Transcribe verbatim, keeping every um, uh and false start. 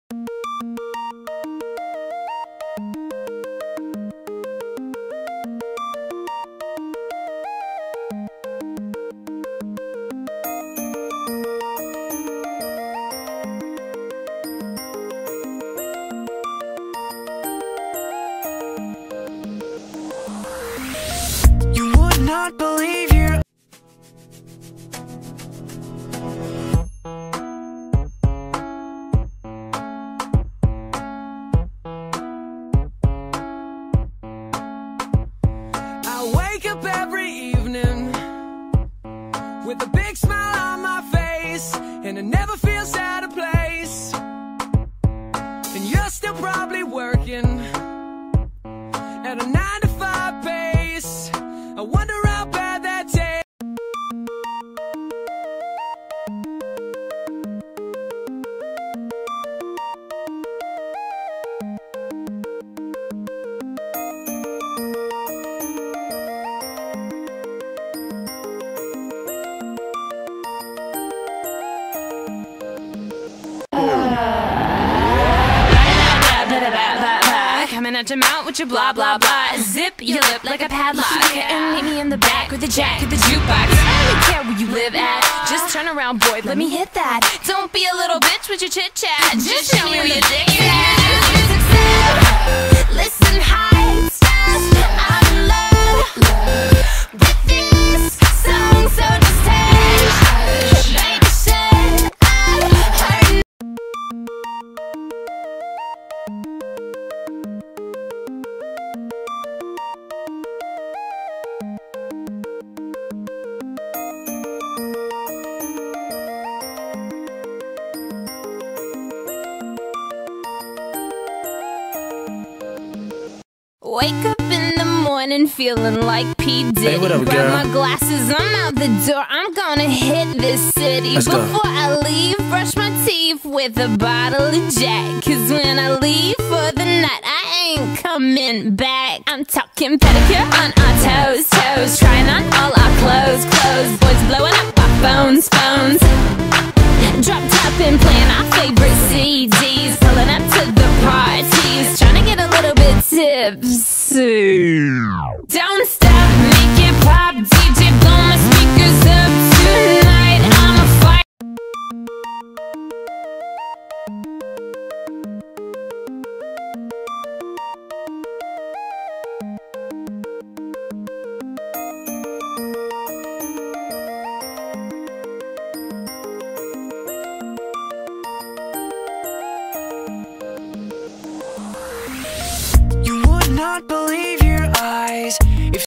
Not believe you. I wake up every evening with a big smile on my face, and it never feels out of place. And you're still probably working at a nine to five pace. I wonder how bad that tastes. Coming at your mouth with your blah blah blah. Zip your lip like a padlock, and meet me in the back with the jack of the jukebox. I don't care where you live at, just turn around, boy, let me hit that. Don't be a little bitch with your chit chat, just show me where your dick is at. Listen, high stuff, I'm in love with this song, so just take baby shit. I've heard. Wake up in the morning feeling like P. Diddy. Hey, what up, grab girl? my glasses, I'm out the door. I'm gonna hit this city. Let's Before go. I leave, brush my teeth with a bottle of Jack. Cause when I leave for the night, I ain't coming back. I'm talking pedicure on our toes, toes. Trying on all our clothes, clothes. Boys blowing up our phones, phones. Drop top and playing our favorite C Ds. Pulling up to the parties, trying to get a little bit tipsy. Don't stop, make it pop, D J blow my speakers up tonight. I'm a fight. You would not believe your eyes